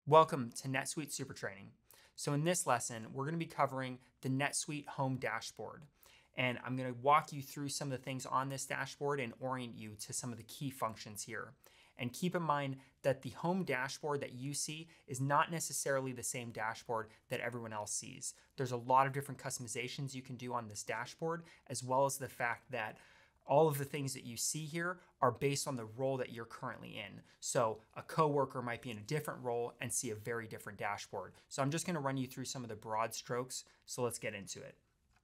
Welcome to NetSuite Super Training. So in this lesson, we're going to be covering the NetSuite Home Dashboard. And I'm going to walk you through some of the things on this dashboard and orient you to some of the key functions here. And keep in mind that the home dashboard that you see is not necessarily the same dashboard that everyone else sees. There's a lot of different customizations you can do on this dashboard, as well as the fact that all of the things that you see here are based on the role that you're currently in. So a coworker might be in a different role and see a very different dashboard. So I'm just going to run you through some of the broad strokes. So let's get into it.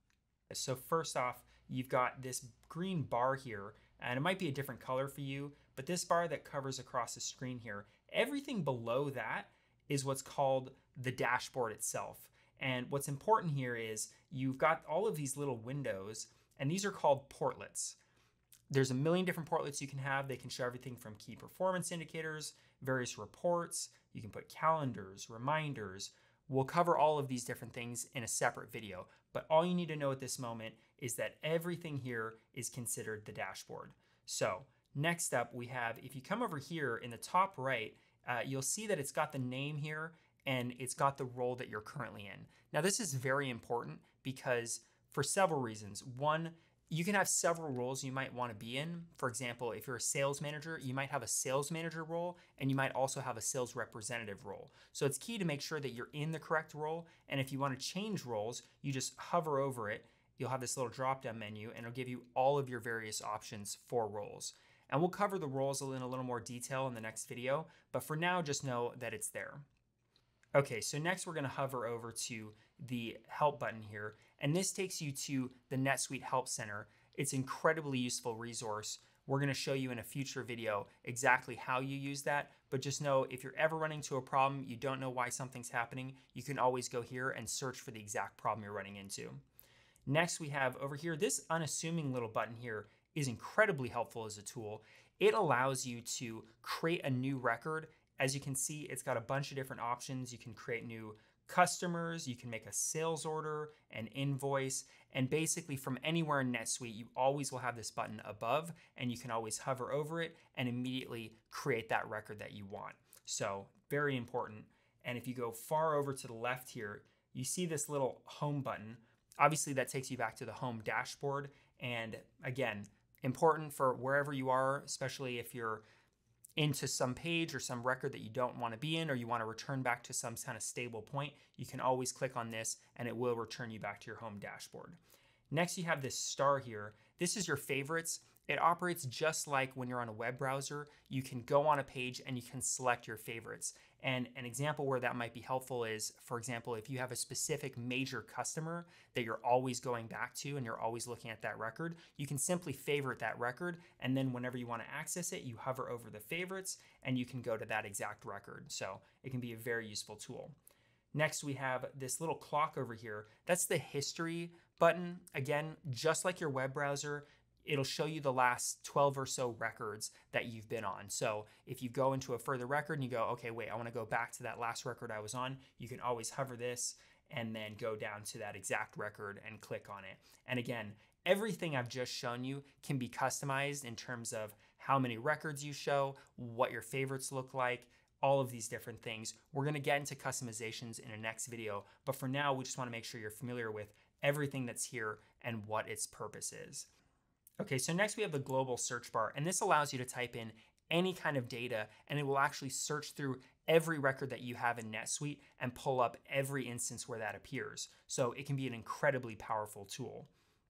So first off, you've got this green bar here, and it might be a different color for you, but this bar that covers across the screen here, everything below that is what's called the dashboard itself. And what's important here is you've got all of these little windows, and these are called portlets. There's a million different portlets you can have. They can show everything from key performance indicators, various reports. You can put calendars, reminders. We'll cover all of these different things in a separate video, but all you need to know at this moment is that everything here is considered the dashboard. So next up we have, if you come over here in the top right, you'll see that it's got the name here and it's got the role that you're currently in. Now this is very important because for several reasons. One, you can have several roles you might want to be in. For example, if you're a sales manager, you might have a sales manager role, and you might also have a sales representative role. So it's key to make sure that you're in the correct role. And if you want to change roles, you just hover over it. You'll have this little drop-down menu, and it'll give you all of your various options for roles. And we'll cover the roles in a little more detail in the next video, but for now, just know that it's there. Okay, so next we're going to hover over to the help button here, and this takes you to the NetSuite Help Center. It's an incredibly useful resource. We're going to show you in a future video exactly how you use that, but just know if you're ever running into a problem, you don't know why something's happening, you can always go here and search for the exact problem you're running into. Next we have over here, this unassuming little button here is incredibly helpful as a tool. It allows you to create a new record. As you can see, it's got a bunch of different options. You can create new customers, you can make a sales order, an invoice, and basically from anywhere in NetSuite, you always will have this button above, and you can always hover over it and immediately create that record that you want. So very important. And if you go far over to the left here, you see this little home button. Obviously that takes you back to the home dashboard. And again, important for wherever you are, especially if you're into some page or some record that you don't want to be in, or you want to return back to some kind of stable point, you can always click on this and it will return you back to your home dashboard. Next, you have this star here. This is your favorites. It operates just like when you're on a web browser. You can go on a page and you can select your favorites. And an example where that might be helpful is, for example, if you have a specific major customer that you're always going back to and you're always looking at that record, you can simply favorite that record. And then whenever you want to access it, you hover over the favorites and you can go to that exact record. So it can be a very useful tool. Next, we have this little clock over here. That's the history button. Again, just like your web browser, it'll show you the last 12 or so records that you've been on. So if you go into a further record and you go, okay, wait, I want to go back to that last record I was on, you can always hover this and then go down to that exact record and click on it. And again, everything I've just shown you can be customized in terms of how many records you show, what your favorites look like, all of these different things. We're going to get into customizations in a next video, but for now, we just want to make sure you're familiar with everything that's here and what its purpose is. Okay, so next we have the global search bar, and this allows you to type in any kind of data and it will actually search through every record that you have in NetSuite and pull up every instance where that appears. So it can be an incredibly powerful tool.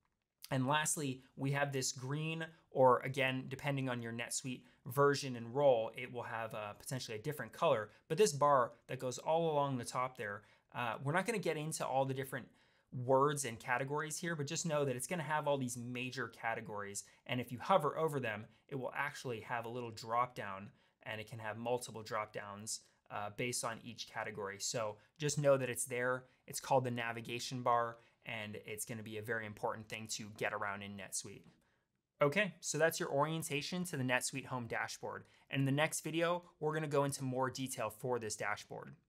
And lastly, we have this green, or again, depending on your NetSuite version and role, it will have potentially a different color. But this bar that goes all along the top there, we're not going to get into all the different words and categories here, but just know that it's going to have all these major categories. And if you hover over them, it will actually have a little drop down, and it can have multiple drop downs based on each category. So just know that it's there. It's called the navigation bar, and it's going to be a very important thing to get around in NetSuite. Okay, so that's your orientation to the NetSuite Home Dashboard. And in the next video, we're going to go into more detail for this dashboard.